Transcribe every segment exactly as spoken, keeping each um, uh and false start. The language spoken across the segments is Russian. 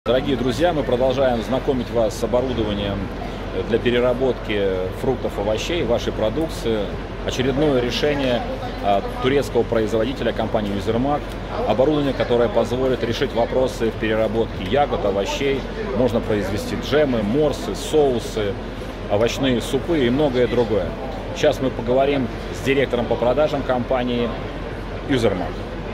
Дорогие друзья, мы продолжаем знакомить вас с оборудованием для переработки фруктов и овощей, вашей продукции. Очередное решение от турецкого производителя компании Юзермак. Оборудование, которое позволит решить вопросы в переработке ягод, овощей. Можно произвести джемы, морсы, соусы, овощные супы и многое другое. Сейчас мы поговорим с директором по продажам компании Юзермак.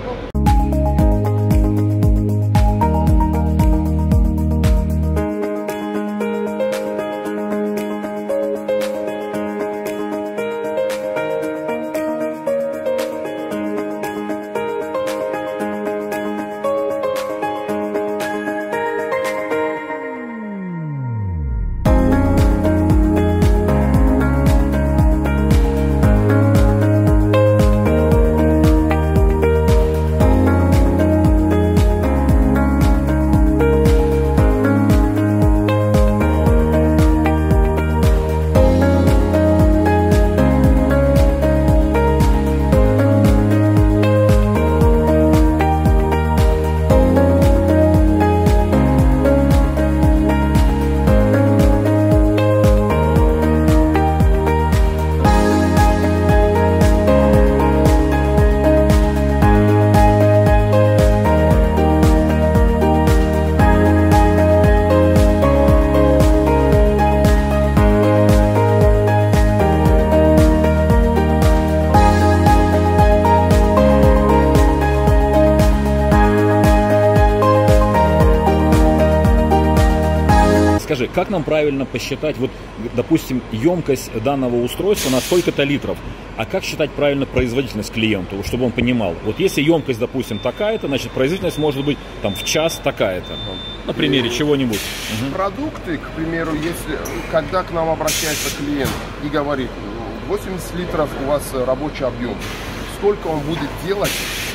Скажи, как нам правильно посчитать, вот, допустим, емкость данного устройства на сколько-то литров, а как считать правильно производительность клиенту, чтобы он понимал? Вот если емкость, допустим, такая-то, значит, производительность может быть там в час такая-то, на примере чего-нибудь. Продукты, к примеру, если, когда к нам обращается клиент и говорит, восемьдесят литров у вас рабочий объем, сколько он будет делать,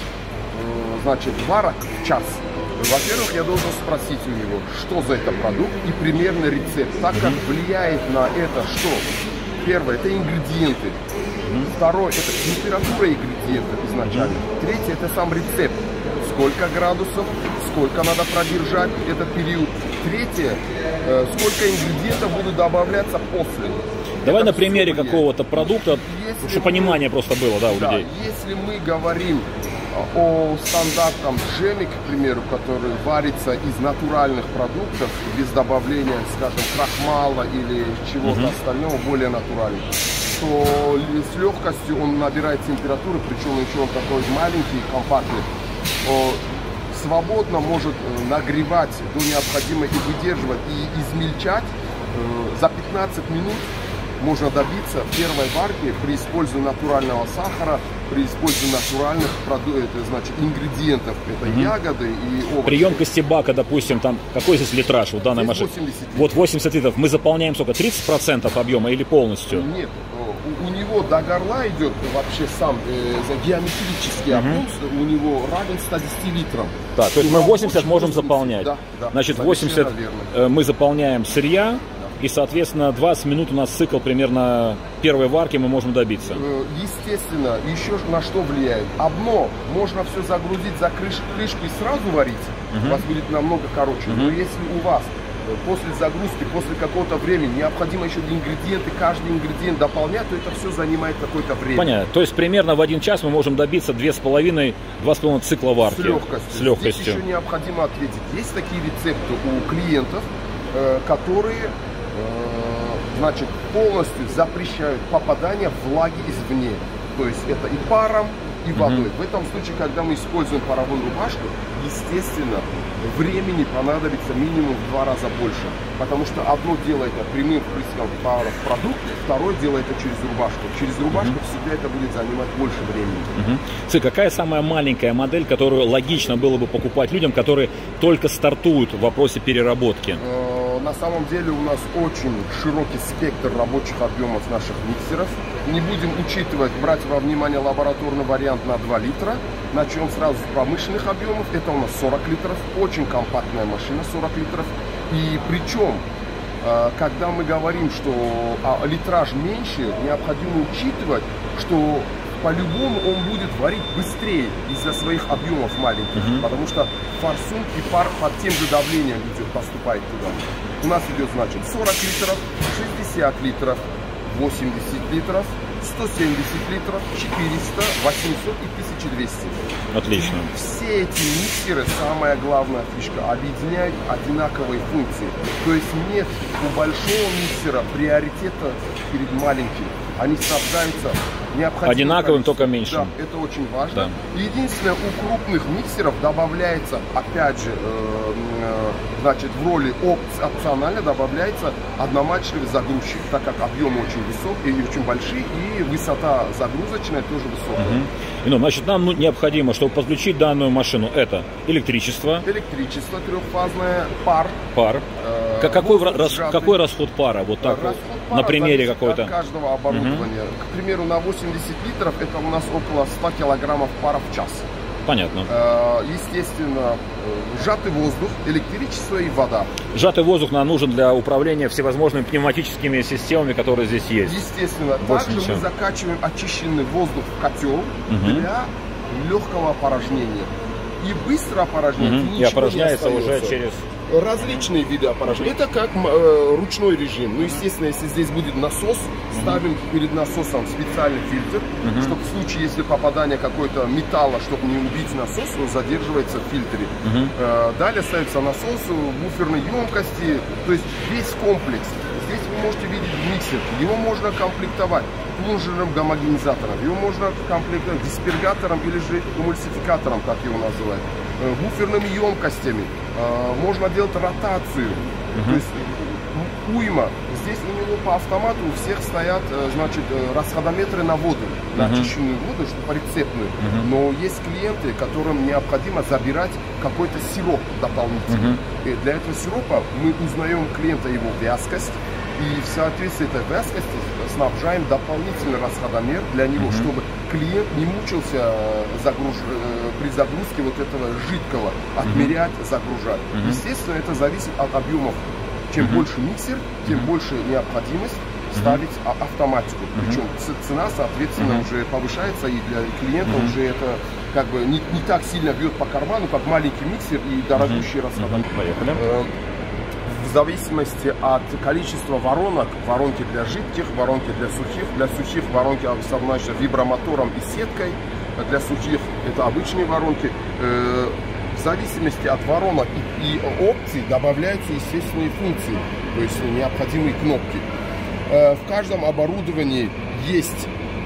значит, варок в час? Во-первых, я должен спросить у него, что за это продукт и примерный рецепт, так как влияет на это что? Первое, это ингредиенты. Второе, это температура ингредиентов изначально. Третье, это сам рецепт. Сколько градусов, сколько надо продержать этот период. Третье, сколько ингредиентов будут добавляться после. Давай это на примере какого-то продукта, если чтобы мы, понимание просто было, да, у да, людей. Если мы говорим о стандартном джеме, к примеру, который варится из натуральных продуктов, без добавления, скажем, крахмала или чего-то uh-huh. остального, более натурального, то с легкостью он набирает температуру, причем еще он такой маленький, компактный, свободно может нагревать до необходимого и выдерживать, и измельчать за пятнадцать минут. Можно добиться первой варки при использовании натурального сахара, при использовании натуральных продуктов, значит, ингредиентов, это угу. ягоды и овощи. При емкости бака, допустим, там какой здесь литраж у данной машины? Вот восемьдесят литров. Мы заполняем сколько? тридцать процентов объема или полностью? Нет, у, у него до горла идет вообще сам э, геометрический угу. объем, у него равен ста десяти литрам. Так, то есть мы восемьдесят можем заполнять. Да, да, значит, восемьдесят э, мы заполняем сырья. И, соответственно, двадцать минут у нас цикл примерно первой варки мы можем добиться. Естественно, еще на что влияет? Одно, можно все загрузить за крыш, крышку и сразу варить, uh-huh. у вас будет намного короче. Uh-huh. Но если у вас после загрузки, после какого-то времени необходимо еще ингредиенты, каждый ингредиент дополнять, то это все занимает какое-то время. Понятно. То есть примерно в один час мы можем добиться две с половиной, два с половиной цикла варки. С легкостью. С легкостью. Здесь еще необходимо ответить. Есть такие рецепты у клиентов, которые... значит, полностью запрещают попадание влаги извне. То есть это и паром, и водой. Mm-hmm. В этом случае, когда мы используем паровую рубашку, естественно, времени понадобится минимум в два раза больше. Потому что одно дело это прямым впрыском пара в продукт, второе дело это через рубашку. Через рубашку mm-hmm. всегда это будет занимать больше времени. Mm-hmm. Ци, какая самая маленькая модель, которую логично было бы покупать людям, которые только стартуют в вопросе переработки? На самом деле у нас очень широкий спектр рабочих объемов наших миксеров. Не будем учитывать, брать во внимание лабораторный вариант на два литра. Начнем сразу с промышленных объемов. Это у нас сорок литров. Очень компактная машина, сорок литров. И причем, когда мы говорим, что литраж меньше, необходимо учитывать, что по-любому он будет варить быстрее из-за своих объемов маленьких, Uh-huh. потому что форсунки пар под тем же давлением идет, поступает туда. У нас идет, значит, сорок литров, шестьдесят литров, восемьдесят литров, сто семьдесят литров, четыреста, восемьсот и тысяча двести. Отлично. Все эти миксеры, самая главная фишка, объединяют одинаковые функции. То есть нет у большого миксера приоритета перед маленьким. Они снабжаются необходимым одинаковым, количеством. только меньше. Да, это очень важно. Да. Единственное, у крупных миксеров добавляется, опять же, э, э, значит, в роли оп опционально добавляется одномачтовый загрузчик, так как объемы очень высокие и очень большие, и высота загрузочная тоже высокая. Угу. Ну, значит, нам ну, необходимо, чтобы подключить данную машину, это электричество. Электричество трехфазное, пар. Пар. Э, какой, рас, какой расход пара? Вот так расход вот, пара на примере зависит какой-то. от каждого оборудования. Угу. К примеру, на восемьдесят литров это у нас около ста килограммов пара в час. Понятно. Э, естественно, сжатый воздух, электричество и вода. Сжатый воздух нам нужен для управления всевозможными пневматическими системами, которые здесь есть. Естественно. Больше Также ничего. мы закачиваем очищенный воздух в котел Угу. для легкого опорожнения. И быстро опорожняется. Угу. И опорожняется уже через... Различные виды опорожнения. Это как э, ручной режим. Ну, естественно, если здесь будет насос, ставим перед насосом специальный фильтр, Мгм. чтобы в случае, если попадание какой-то металла, чтобы не убить насос, он задерживается в фильтре. Мгм. Э, далее ставится насос, буферные емкости, то есть весь комплекс. Здесь вы можете видеть миксер. Его можно комплектовать плунжерным гомогенизатором, его можно комплектовать диспергатором или же эмульсификатором, как его называют, э, буферными емкостями. Э, можно делать ротацию, то есть э, уйма. Здесь у него по автомату у всех стоят, э, значит, э, расходометры на воду, на Мгм. очищенную воду, что по рецептную. Мгм. Но есть клиенты, которым необходимо забирать какой-то сироп дополнительный. Мгм. И для этого сиропа мы узнаем клиента его вязкость, и в соответствии этой вязкости снабжаем дополнительный расходомер для него, Мгм. чтобы клиент не мучился э, загруж... э, при загрузке вот этого жидкого, отмерять, загружать. Мгм. Естественно, это зависит от объемов. Чем Мгм. больше миксер, тем Мгм. больше необходимость ставить а- автоматику. Мгм. Причем ц- цена, соответственно, Мгм. уже повышается, и для клиента Мгм. уже это как бы не, не так сильно бьет по карману, как маленький миксер и дорогущий расходомер. Поехали. Э, В зависимости от количества воронок, воронки для жидких, воронки для сухих, для сухих воронки обусловлены вибромотором и сеткой, а для сухих это обычные воронки. Э, В зависимости от воронок и, и опций добавляются естественные функции, то есть необходимые кнопки. Э, В каждом оборудовании есть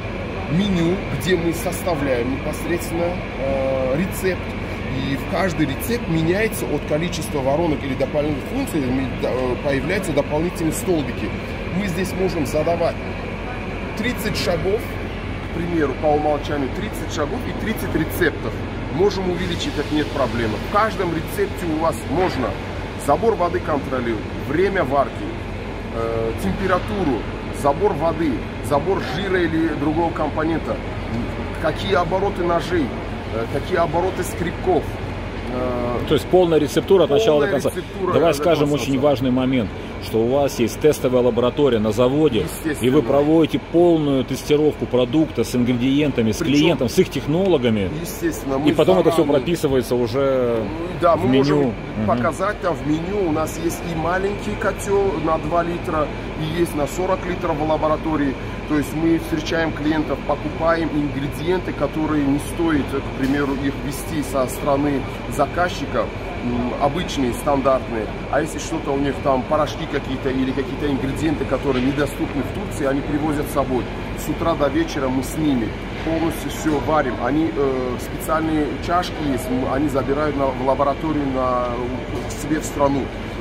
меню, где мы составляем непосредственно э, рецепт. И в каждый рецепт меняется от количества воронок или дополнительных функций, появляются дополнительные столбики. Мы здесь можем задавать тридцать шагов, к примеру, по умолчанию тридцать шагов и тридцать рецептов. Можем увеличить, это нет проблемы. В каждом рецепте у вас можно забор воды контролировать, время варки, э, температуру, забор воды, забор жира или другого компонента, какие обороты ножей, какие обороты скребков. То есть полная рецептура от начала до Полная конца. рецептура Давай до скажем конца. очень важный момент, что у вас есть тестовая лаборатория на заводе, и Естественно. вы проводите полную тестировку продукта с ингредиентами, с Причем, клиентом, с их технологами, Естественно, мы и потом это все заранее- прописывается уже Да, в мы меню. можем Мгм. показать там в меню. У нас есть и маленький котел на два литра, и есть на сорок литров в лаборатории. То есть мы встречаем клиентов, покупаем ингредиенты, которые не стоит, к примеру, их везти со стороны заказчика, м, обычные, стандартные. А если что-то у них там, порошки какие-то или какие-то ингредиенты, которые недоступны в Турции, они привозят с собой. С утра до вечера мы с ними полностью все варим. Они э, специальные чашки есть, м, они забирают на, в лабораторию на, к себе в страну.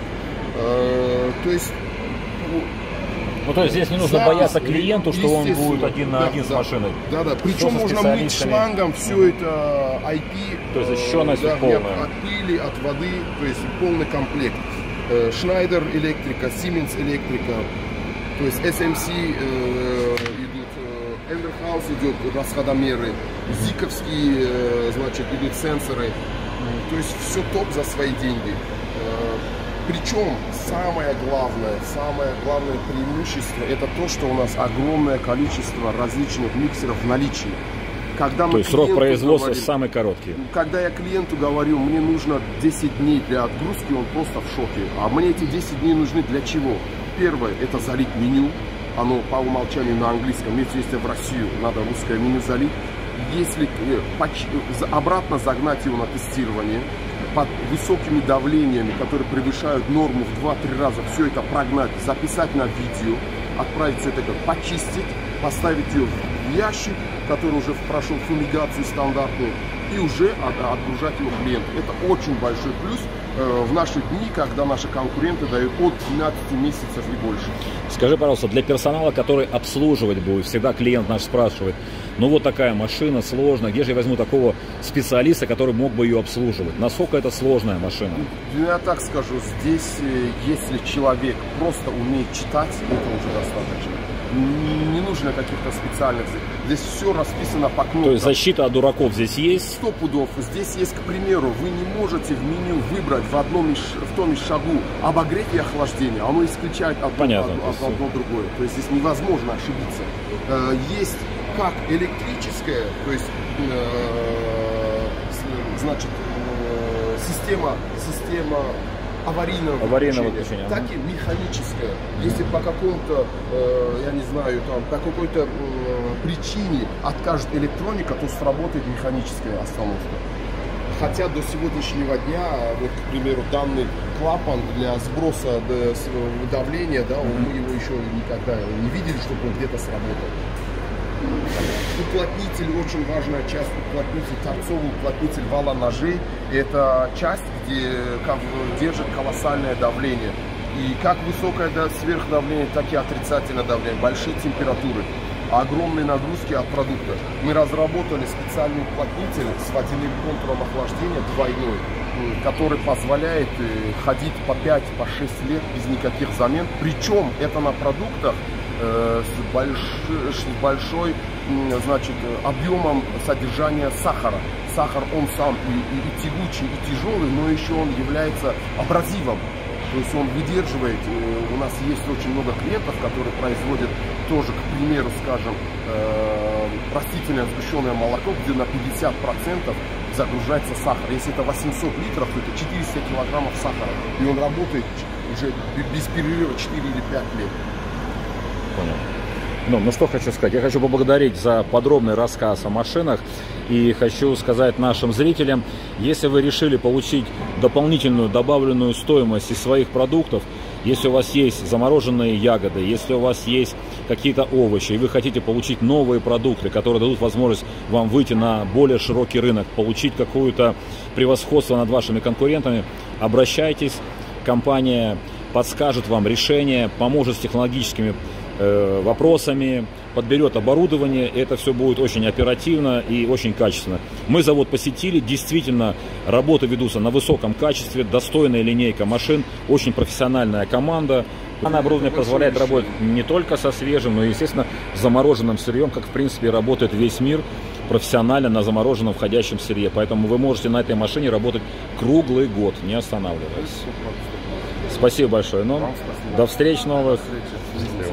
Э, то есть Ну, то есть здесь не нужно Да, бояться клиенту, что он естественно. будет один на Да, один с да. машиной. Да, да. Что Причем со можно мыть специалистами? шлангом все это ай пи. То есть защищенность да, полная. От пыли, от воды, то есть полный комплект. Э, Schneider электрика, Siemens электрика, то есть эс эм си э, идут, э, Emberhaus идет расходомеры, зиковские, э, значит, идут сенсоры. То есть все топ за свои деньги. Э, Причем самое главное, самое главное преимущество это то, что у нас огромное количество различных миксеров в наличии. Когда То есть срок производства говорим, самый короткий. Когда я клиенту говорю, мне нужно десять дней для отгрузки, он просто в шоке. А мне эти десять дней нужны для чего? Первое, это залить меню. Оно по умолчанию на английском. Если если в Россию, надо русское меню залить. Если обратно загнать его на тестирование, под высокими давлениями, которые превышают норму в два-три раза, все это прогнать, записать на видео, отправить все это, почистить, поставить ее в ящик, который уже прошел фумигацию стандартную, и уже отгружать его клиенту. Это очень большой плюс э, в наши дни, когда наши конкуренты дают от двенадцати месяцев и больше. Скажи, пожалуйста, для персонала, который обслуживать будет, всегда клиент наш спрашивает, ну вот такая машина сложная, где же я возьму такого специалиста, который мог бы ее обслуживать? Насколько это сложная машина? Я так скажу, здесь, если человек просто умеет читать, это уже достаточно. Не нужно каких-то специальных. Здесь все расписано по кнопкам. То есть защита от дураков здесь есть? Сто пудов. Здесь есть, к примеру, вы не можете в меню выбрать в одном из, в том из шагу обогреть и охлаждение. Оно исключает одно, Понятно, одно, одно, одно другое. То есть здесь невозможно ошибиться. Есть как электрическая, то есть значит система, система аварийного, аварийного выключения, так и механическое. Если по какому-то, э, я не знаю, там, по какой-то э, причине откажет электроника, то сработает механическая остановка. Хотя до сегодняшнего дня, вот, к примеру, данный клапан для сброса давления, да, mm-hmm. мы его еще никогда не видели, чтобы он где-то сработал. Уплотнитель, очень важная часть, уплотнитель, торцовый уплотнитель вала ножей. Это часть, где держит колоссальное давление. И как высокое сверхдавление, так и отрицательное давление, большие температуры, огромные нагрузки от продукта. Мы разработали специальный уплотнитель с водяным контуром охлаждения двойной, который позволяет ходить по пять-шесть лет без никаких замен. Причем это на продуктах с, больш... с большой, значит, объемом содержания сахара. Сахар, он сам и, и, и тягучий, и тяжелый, но еще он является абразивом. То есть он выдерживает. У нас есть очень много клиентов, которые производят тоже, к примеру, скажем, растительное сгущенное молоко, где на пятьдесят процентов загружается сахар. Если это восемьсот литров, то это четыреста килограммов сахара. И он работает уже без перерыва четыре или пять лет. Понял. Ну, ну что хочу сказать. Я хочу поблагодарить за подробный рассказ о машинах. И хочу сказать нашим зрителям, если вы решили получить дополнительную добавленную стоимость из своих продуктов, если у вас есть замороженные ягоды, если у вас есть какие-то овощи, и вы хотите получить новые продукты, которые дадут возможность вам выйти на более широкий рынок, получить какое-то превосходство над вашими конкурентами, обращайтесь. Компания подскажет вам решение, поможет с технологическими э, вопросами, подберет оборудование. Это все будет очень оперативно и очень качественно. Мы завод посетили, действительно работы ведутся на высоком качестве, достойная линейка машин, очень профессиональная команда. Данное оборудование позволяет работать не только со свежим, но и, естественно, замороженным сырьем, как в принципе работает весь мир профессионально на замороженном входящем сырье. Поэтому вы можете на этой машине работать круглый год, не останавливаясь. Спасибо большое. Ну, до встреч новых.